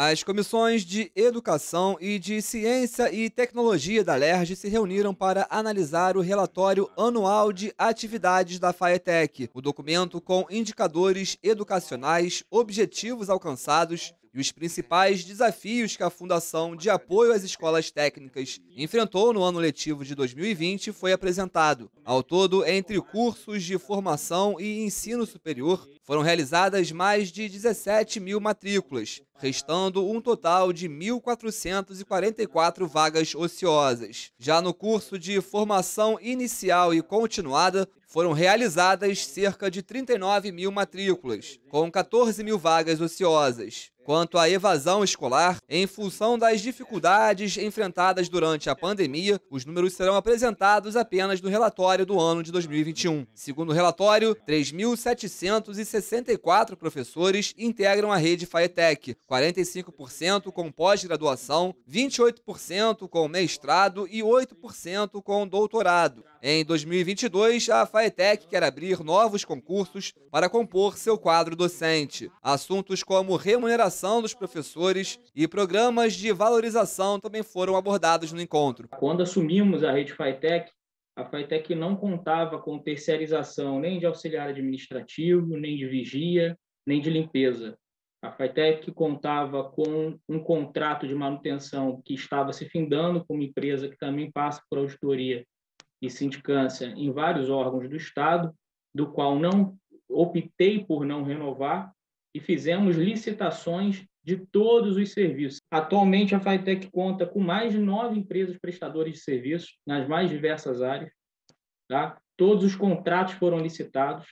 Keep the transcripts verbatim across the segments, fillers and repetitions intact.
As comissões de Educação e de Ciência e Tecnologia da LERJ se reuniram para analisar o relatório anual de atividades da FAETEC, o documento com indicadores educacionais, objetivos alcançados e os principais desafios que a Fundação de Apoio às Escolas Técnicas enfrentou no ano letivo de dois mil e vinte foi apresentado. Ao todo, entre cursos de formação e ensino superior, foram realizadas mais de dezessete mil matrículas, restando um total de mil quatrocentas e quarenta e quatro vagas ociosas. Já no curso de formação inicial e continuada, foram realizadas cerca de trinta e nove mil matrículas, com quatorze mil vagas ociosas. Quanto à evasão escolar, em função das dificuldades enfrentadas durante a pandemia, os números serão apresentados apenas no relatório do ano de dois mil e vinte e um. Segundo o relatório, três mil setecentos e sessenta e quatro professores integram a rede FAETEC, quarenta e cinco por cento com pós-graduação, vinte e oito por cento com mestrado e oito por cento com doutorado. Em dois mil e vinte e dois, a FAETEC quer abrir novos concursos para compor seu quadro docente. Assuntos como remuneração dos professores e programas de valorização também foram abordados no encontro. Quando assumimos a rede FAETEC, a FAETEC não contava com terceirização nem de auxiliar administrativo, nem de vigia, nem de limpeza. A FAETEC contava com um contrato de manutenção que estava se findando com uma empresa que também passa por auditoria e sindicância em vários órgãos do Estado, do qual não optei por não renovar, e fizemos licitações de todos os serviços. Atualmente, a FAETEC conta com mais de nove empresas prestadoras de serviços nas mais diversas áreas. Tá? Todos os contratos foram licitados.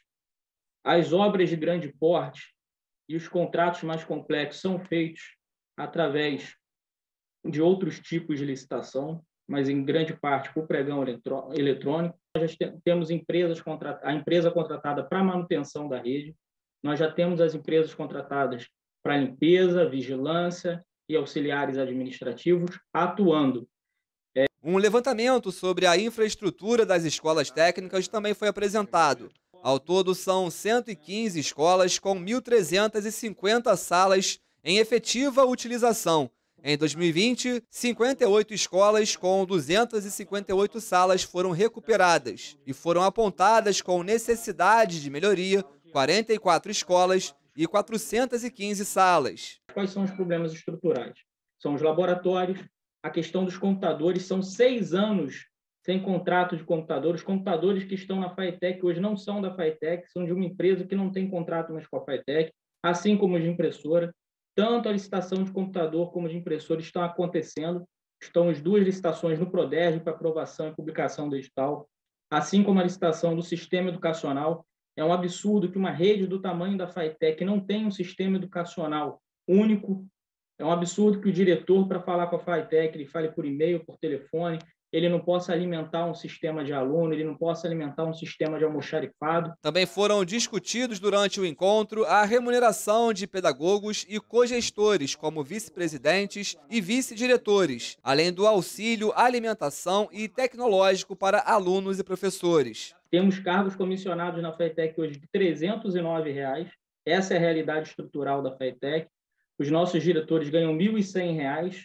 As obras de grande porte e os contratos mais complexos são feitos através de outros tipos de licitação, mas em grande parte por pregão eletrônico. Nós já temos empresas a empresa contratada para manutenção da rede. Nós já temos as empresas contratadas para limpeza, vigilância e auxiliares administrativos atuando. É... Um levantamento sobre a infraestrutura das escolas técnicas também foi apresentado. Ao todo, são cento e quinze escolas com mil trezentas e cinquenta salas em efetiva utilização. Em dois mil e vinte, cinquenta e oito escolas com duzentas e cinquenta e oito salas foram recuperadas e foram apontadas com necessidade de melhoria quarenta e quatro escolas e quatrocentas e quinze salas. Quais são os problemas estruturais? São os laboratórios, a questão dos computadores, são seis anos sem contrato de computador. Os computadores que estão na FAETEC hoje não são da FAETEC, são de uma empresa que não tem contrato mais com a FAETEC, assim como os de impressora. Tanto a licitação de computador como de impressora estão acontecendo. Estão as duas licitações no Prodérgio para aprovação e publicação do edital, assim como a licitação do sistema educacional. É um absurdo que uma rede do tamanho da FAETEC não tenha um sistema educacional único. É um absurdo que o diretor, para falar com a FAETEC, ele fale por e-mail, por telefone, ele não possa alimentar um sistema de aluno, ele não possa alimentar um sistema de almoxarifado. Também foram discutidos durante o encontro a remuneração de pedagogos e cogestores, como vice-presidentes e vice-diretores, além do auxílio alimentação e tecnológico para alunos e professores. Temos cargos comissionados na FAETEC hoje de trezentos e nove reais. Essa é a realidade estrutural da FAETEC. Os nossos diretores ganham mil e cem reais.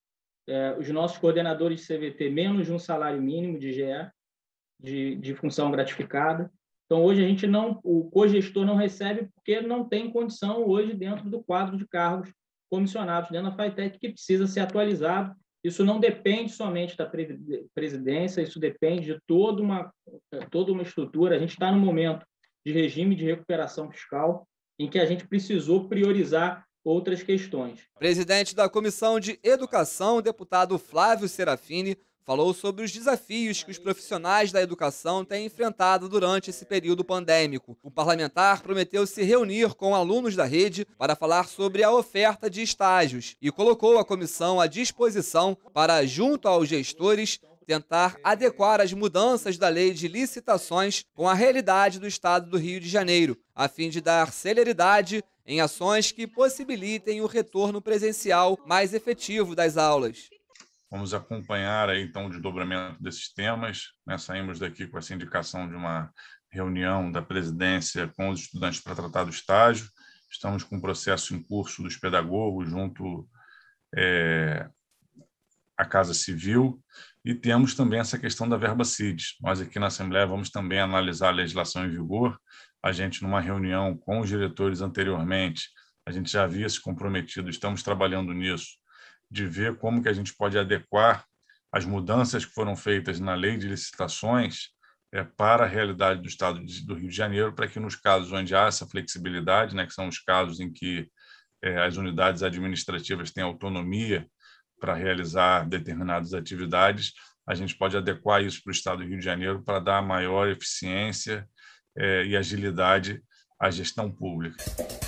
É, os nossos coordenadores de C V T menos de um salário mínimo de G E, de, de função gratificada. Então, hoje a gente não, o cogestor não recebe porque não tem condição hoje dentro do quadro de cargos comissionados dentro da FAETEC, que precisa ser atualizado. Isso não depende somente da presidência, isso depende de toda uma, toda uma estrutura. A gente está no momento de regime de recuperação fiscal em que a gente precisou priorizar outras questões. Presidente da Comissão de Educação, o deputado Flávio Serafini, falou sobre os desafios que os profissionais da educação têm enfrentado durante esse período pandêmico. O parlamentar prometeu se reunir com alunos da rede para falar sobre a oferta de estágios e colocou a comissão à disposição para, junto aos gestores, tentar adequar as mudanças da lei de licitações com a realidade do estado do Rio de Janeiro, a fim de dar celeridade em ações que possibilitem o retorno presencial mais efetivo das aulas. Vamos acompanhar aí, então, o desdobramento desses temas, né? Saímos daqui com essa indicação de uma reunião da presidência com os estudantes para tratar do estágio estamos com um processo em curso dos pedagogos junto é, à Casa Civil, e temos também essa questão da verba C I D S. Nós aqui na Assembleia vamos também analisar a legislação em vigor. A gente, numa reunião com os diretores anteriormente, a gente já havia se comprometido, estamos trabalhando nisso, de ver como que a gente pode adequar as mudanças que foram feitas na lei de licitações é, para a realidade do Estado de, do Rio de Janeiro, para que nos casos onde há essa flexibilidade, né, que são os casos em que é, as unidades administrativas têm autonomia para realizar determinadas atividades, a gente pode adequar isso para o Estado do Rio de Janeiro para dar maior eficiência é, e agilidade à gestão pública.